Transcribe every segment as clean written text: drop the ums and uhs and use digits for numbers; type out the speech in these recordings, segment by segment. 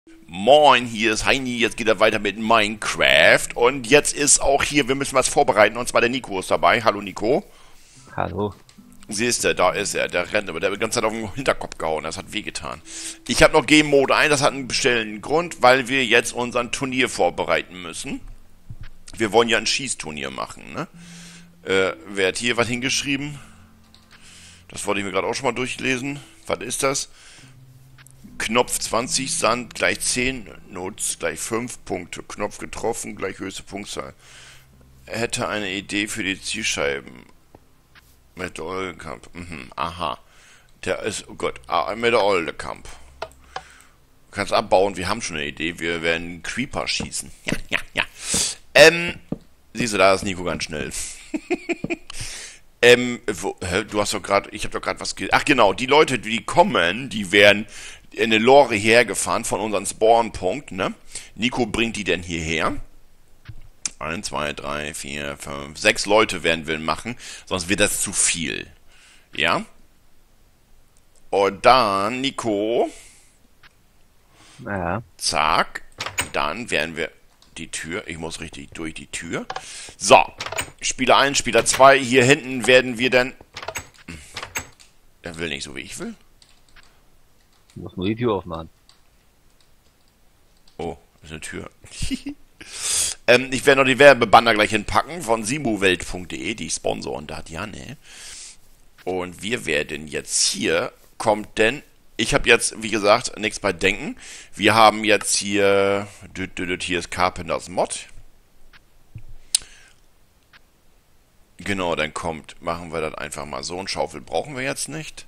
Moin, hier ist Heini, jetzt geht er weiter mit Minecraft und jetzt ist auch hier, wir müssen was vorbereiten und zwar der Nico ist dabei. Hallo Nico. Hallo. Siehst du, da ist er, der rennt, aber der hat die ganze Zeit auf den Hinterkopf gehauen, das hat wehgetan. Ich habe noch Game Mode ein, das hat einen bestimmten Grund, weil wir jetzt unseren Turnier vorbereiten müssen. Wir wollen ja ein Schießturnier machen, ne? Wer hat hier was hingeschrieben? Das wollte ich mir gerade auch schon mal durchlesen. Was ist das? Knopf 20, Sand gleich 10, Nutz gleich 5 Punkte. Knopf getroffen gleich höchste Punktzahl. Hätte eine Idee für die Zielscheiben. Mit der Oldekamp. Aha. Der ist, oh Gott, mit der Oldekamp. Du kannst abbauen, wir haben schon eine Idee. Wir werden Creeper schießen. Ja. Siehst du, da ist Nico ganz schnell. Du hast doch gerade, ich habe doch gerade was ach genau, die Leute, die kommen, die werden in eine Lore hergefahren von unserem Spawnpunkt, ne? Nico bringt die denn hierher. 1, 2, 3, 4, 5, 6 Leute werden wir machen, sonst wird das zu viel. Ja? Und dann, Nico. Ja. Zack. Dann werden wir die Tür. Ich muss richtig durch die Tür. So. Spieler 1, Spieler 2. Hier hinten werden wir dann. Er will nicht so, wie ich will. Du musst nur die Tür aufmachen. Oh, das ist eine Tür. Ich werde noch die Werbebanner gleich hinpacken von simuwelt.de, die sponsoren das, ja, ne? Und wir werden jetzt hier, kommt denn, ich habe jetzt, wie gesagt, nichts bei Denken. Wir haben jetzt hier, hier ist Carpenters Mod. Genau, dann kommt, machen wir das einfach mal so. Ein Schaufel brauchen wir jetzt nicht.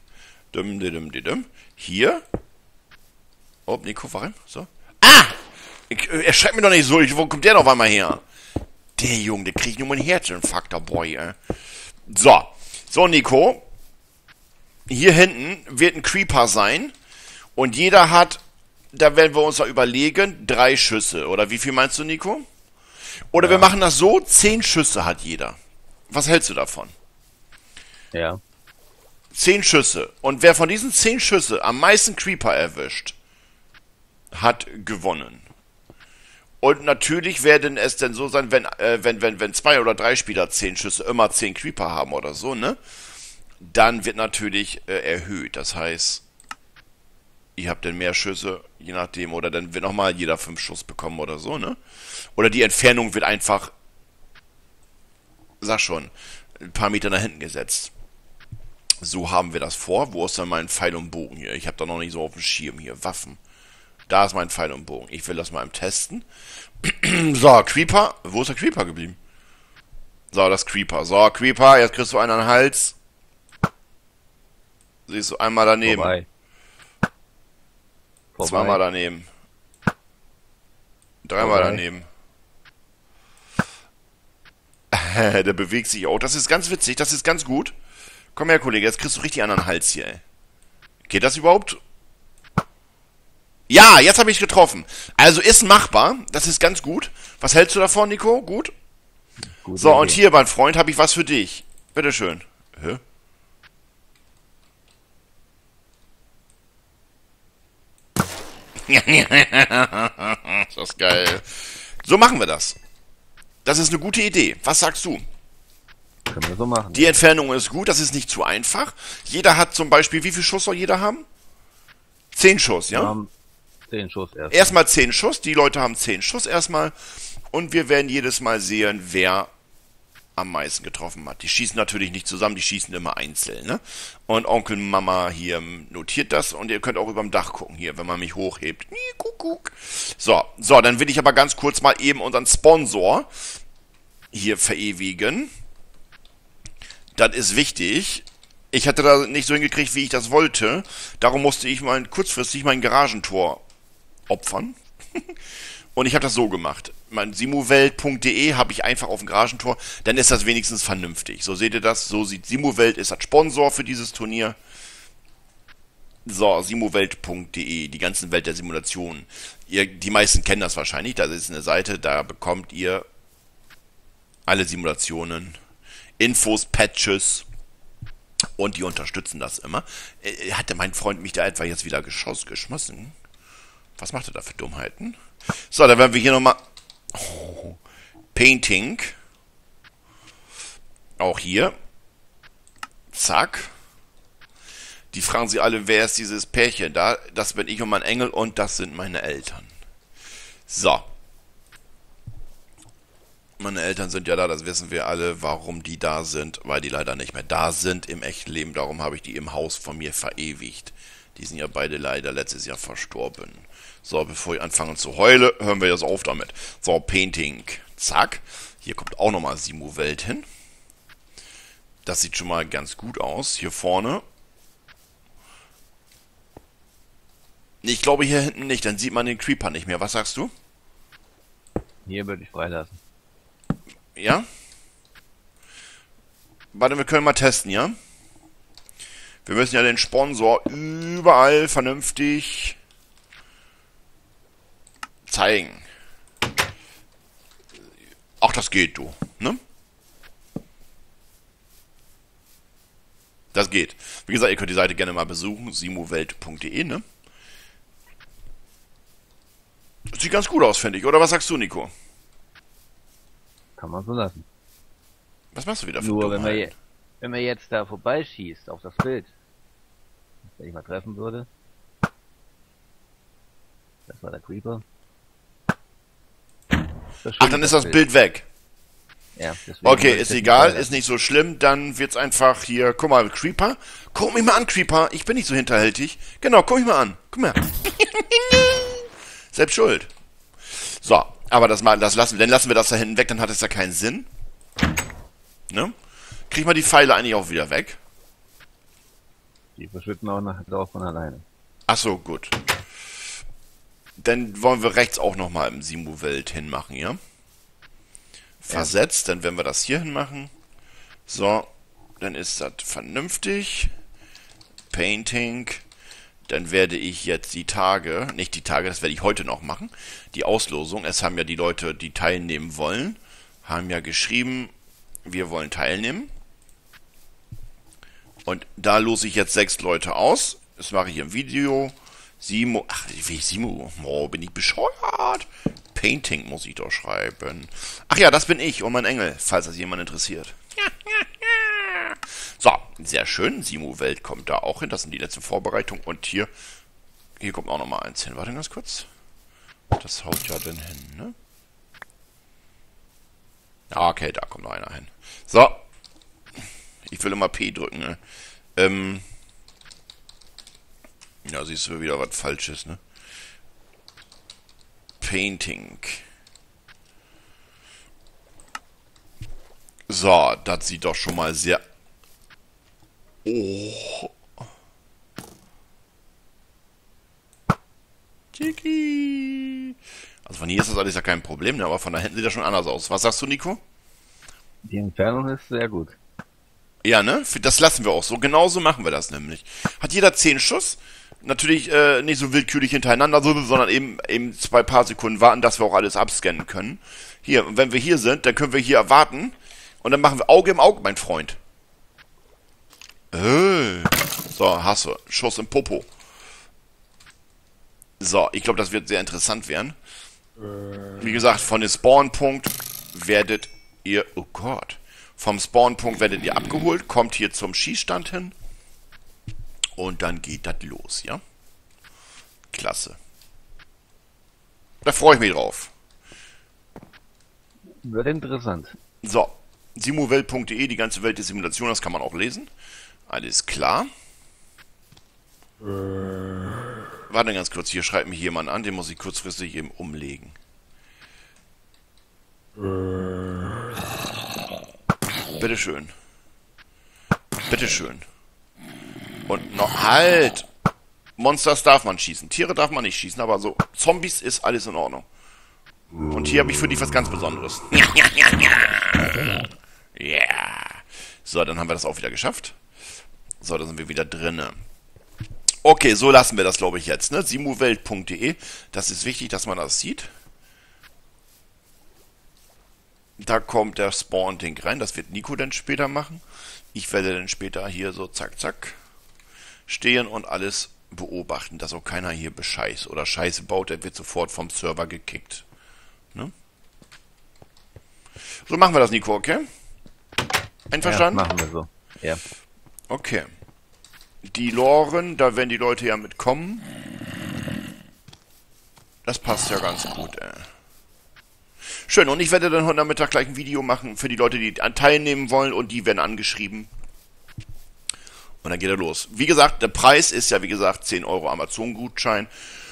Hier. Oh, Nico, warum? So. Ah! Er schreibt mir doch nicht so, wo kommt der noch einmal her? Der Junge, der kriegt nur einen Herzinfarkt, der Boy, ey. So, Nico. Hier hinten wird ein Creeper sein. Und jeder hat, da werden wir uns da überlegen, 3 Schüsse. Oder wie viel meinst du, Nico? Oder wir machen das so, 10 Schüsse hat jeder. Was hältst du davon? Ja. 10 Schüsse. Und wer von diesen 10 Schüsse am meisten Creeper erwischt, hat gewonnen. Und natürlich werden es denn so sein, wenn 2 oder 3 Spieler 10 Schüsse immer 10 Creeper haben oder so, ne? Dann wird natürlich erhöht. Das heißt, ihr habt dann mehr Schüsse, je nachdem, oder dann wird nochmal jeder 5 Schuss bekommen oder so, ne? Oder die Entfernung wird einfach, sag schon, ein paar Meter nach hinten gesetzt. So haben wir das vor. Wo ist dann mein Pfeil und Bogen hier? Ich habe da noch nicht so auf dem Schirm hier. Waffen. Da ist mein Pfeil und Bogen. Ich will das mal im Testen. So, Creeper. Wo ist der Creeper geblieben? So, das Creeper. So, Creeper, jetzt kriegst du einen an den Hals. Siehst du, einmal daneben. Vorbei. Zweimal daneben. Dreimal daneben. Der bewegt sich auch. Das ist ganz witzig, das ist ganz gut. Komm her, Kollege, jetzt kriegst du richtig einen an den Hals hier, ey. Geht das überhaupt? Ja, jetzt habe ich getroffen. Also ist machbar, das ist ganz gut. Was hältst du davon, Nico? Gut? Gute So, Idee. und hier, mein Freund, habe ich was für dich. Bitteschön. Hä? Ist das geil. So machen wir das. Das ist eine gute Idee. Was sagst du? Können wir so machen. Die Entfernung ist gut, das ist nicht zu einfach. Jeder hat zum Beispiel, wie viel Schuss soll jeder haben? 10 Schuss, ja? Wir haben 10 Schuss erst. Erstmal 10 Schuss, die Leute haben 10 Schuss erstmal. Und wir werden jedes Mal sehen, wer am meisten getroffen hat. Die schießen natürlich nicht zusammen, die schießen immer einzeln, ne? Und Onkel Mama hier notiert das und ihr könnt auch überm Dach gucken hier, wenn man mich hochhebt. Kuckuck. So, dann will ich aber ganz kurz mal eben unseren Sponsor hier verewigen. Das ist wichtig. Ich hatte da nicht so hingekriegt, wie ich das wollte. Darum musste ich mal kurzfristig mein Garagentor opfern. Und ich habe das so gemacht. Mein simuwelt.de habe ich einfach auf dem Garagentor. Dann ist das wenigstens vernünftig. So seht ihr das. So sieht Simuwelt, ist das Sponsor für dieses Turnier. So, simuwelt.de, die ganzen Welt der Simulationen. Die meisten kennen das wahrscheinlich. Da ist eine Seite, da bekommt ihr alle Simulationen, Infos, Patches. Und die unterstützen das immer. Hatte mein Freund mich da etwa jetzt wieder geschmissen? Was macht er da für Dummheiten? So, dann werden wir hier nochmal... Oh, Painting. Auch hier. Zack. Die fragen sich alle, wer ist dieses Pärchen da? Das bin ich und mein Engel und das sind meine Eltern. So. Meine Eltern sind ja da, das wissen wir alle, warum die da sind, weil die leider nicht mehr da sind im echten Leben. Darum habe ich die im Haus von mir verewigt. Die sind ja beide leider letztes Jahr verstorben. So, bevor ich anfange zu heulen, hören wir jetzt auf damit. So, Painting. Zack. Hier kommt auch nochmal Simu-Welt hin. Das sieht schon mal ganz gut aus. Hier vorne. Ich glaube hier hinten nicht, dann sieht man den Creeper nicht mehr. Was sagst du? Hier würde ich freilassen. Ja? Warte, wir können mal testen, ja? Wir müssen ja den Sponsor überall vernünftig zeigen. Ach, das geht, du. Ne? Das geht. Wie gesagt, ihr könnt die Seite gerne mal besuchen. simuwelt.de, ne? Sieht ganz gut aus, finde ich. Oder was sagst du, Nico? Kann man so lassen. Was machst du wieder für Nur Dummheiten? wenn man jetzt da vorbeischießt auf das Bild, wenn ich mal treffen würde. Das war der Creeper. Ach, dann ist das Bild weg. Ja, deswegen Okay, würde ich ist das egal, nicht ist nicht so schlimm, dann wird's einfach hier, guck mal, Creeper, guck mich mal an, Creeper, ich bin nicht so hinterhältig. Genau, guck mich mal an, guck mal. Selbst schuld. So, aber das lassen wir, dann lassen wir das da hinten weg, dann hat es ja keinen Sinn. Ne? Krieg mal die Pfeile eigentlich auch wieder weg. Die verschwinden auch nachher drauf von alleine. Ach so, gut. Dann wollen wir rechts auch nochmal im Simu-Welt hinmachen, ja? Versetzt, dann werden wir das hier hinmachen. So, dann ist das vernünftig. Painting. Dann werde ich jetzt die Tage, nicht die Tage, das werde ich heute noch machen, die Auslosung. Es haben ja die Leute, die teilnehmen wollen, haben ja geschrieben, wir wollen teilnehmen. Und da lose ich jetzt 6 Leute aus. Das mache ich im Video. Simo, ach, wie Simo? Oh, bin ich bescheuert? Painting muss ich doch schreiben. Ach ja, das bin ich und mein Engel, falls das jemand interessiert. So, sehr schön. Simu-Welt kommt da auch hin. Das sind die letzten Vorbereitungen. Und hier kommt auch nochmal eins hin. Warte ganz kurz. Das haut ja dann hin, ne? Ah, okay, da kommt noch einer hin. So. Ich will immer P drücken, ne? Ja, siehst du wieder was Falsches, ne? Painting. So, das sieht doch schon mal sehr... Oh. Chicky. Also von hier ist das alles ja kein Problem, ne? Aber von da hinten sieht das schon anders aus. Was sagst du, Nico? Die Entfernung ist sehr gut. Ja, ne? Das lassen wir auch so. Genauso machen wir das nämlich. Hat jeder 10 Schuss. Natürlich nicht so willkürlich hintereinander, sondern eben 2 paar Sekunden warten, dass wir auch alles abscannen können. Hier, und wenn wir hier sind, dann können wir hier warten. Und dann machen wir Auge im Auge, mein Freund. So, hast du. Schuss im Popo. So, ich glaube, das wird sehr interessant werden. Wie gesagt, von dem Spawnpunkt werdet ihr... Oh Gott. Vom Spawnpunkt werdet ihr abgeholt, kommt hier zum Schießstand hin. Und dann geht das los, ja? Klasse. Da freue ich mich drauf. Wird interessant. So, simuwelt.de, die ganze Welt der Simulation, das kann man auch lesen. Alles klar. Warte ganz kurz, hier schreibt mich jemand an, den muss ich kurzfristig eben umlegen. Bitteschön. Bitteschön. Und noch... Halt! Monsters darf man schießen. Tiere darf man nicht schießen, aber so Zombies ist alles in Ordnung. Und hier habe ich für dich was ganz Besonderes. Ja. So, dann haben wir das auch wieder geschafft. So, da sind wir wieder drinne. Okay, so lassen wir das, glaube ich, jetzt, ne? simuwelt.de. Das ist wichtig, dass man das sieht. Da kommt der Spawn-Ding rein. Das wird Nico dann später machen. Ich werde dann später hier so zack, zack stehen und alles beobachten, dass auch keiner hier bescheißt oder Scheiße baut, der wird sofort vom Server gekickt. Ne? So machen wir das, Nico, okay? Einverstanden? Ja, machen wir so. Ja. Okay. Die Loren, da werden die Leute ja mitkommen. Das passt ja ganz gut, ey. Schön, und ich werde dann heute Nachmittag gleich ein Video machen für die Leute, die teilnehmen wollen, und die werden angeschrieben. Und dann geht er los. Wie gesagt, der Preis ist ja, wie gesagt, 10 Euro Amazon-Gutschein.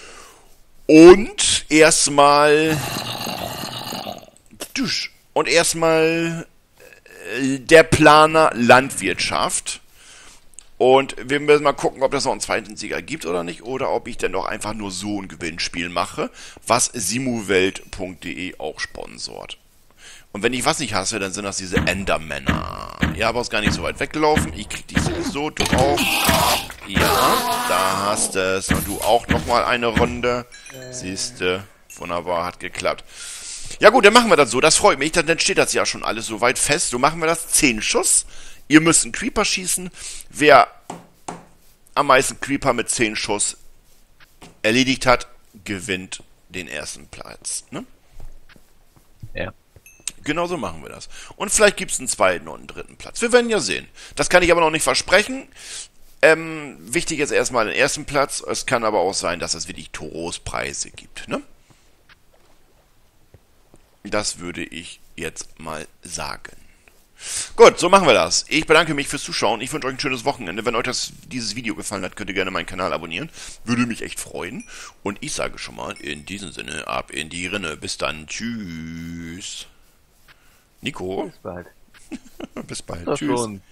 Und erstmal der Planer Landwirtschaft. Und wir müssen mal gucken, ob das noch einen zweiten Sieger gibt oder nicht. Oder ob ich dann doch einfach nur so ein Gewinnspiel mache, was simuwelt.de auch sponsort. Und wenn ich was nicht hasse, dann sind das diese Endermänner. Ja, aber ist gar nicht so weit weggelaufen. Ich krieg dich sowieso, du auch. Ja, da hast es. Und du auch nochmal eine Runde. Siehste, wunderbar, hat geklappt. Ja gut, dann machen wir das so. Das freut mich. Dann steht das ja schon alles so weit fest. So machen wir das. 10 Schuss. Ihr müsst einen Creeper schießen. Wer am meisten Creeper mit 10 Schuss erledigt hat, gewinnt den ersten Platz. Ne? Ja. Genau so machen wir das. Und vielleicht gibt es einen zweiten und einen dritten Platz. Wir werden ja sehen. Das kann ich aber noch nicht versprechen. Wichtig ist erstmal den ersten Platz. Es kann aber auch sein, dass es wirklich Trostpreise gibt. Ne? Das würde ich jetzt mal sagen. Gut, so machen wir das. Ich bedanke mich fürs Zuschauen. Ich wünsche euch ein schönes Wochenende. Wenn euch dieses Video gefallen hat, könnt ihr gerne meinen Kanal abonnieren. Würde mich echt freuen. Und ich sage schon mal, in diesem Sinne, ab in die Rinne. Bis dann. Tschüss. Nico. Bis bald. Bis bald. Doch Tschüss. schon.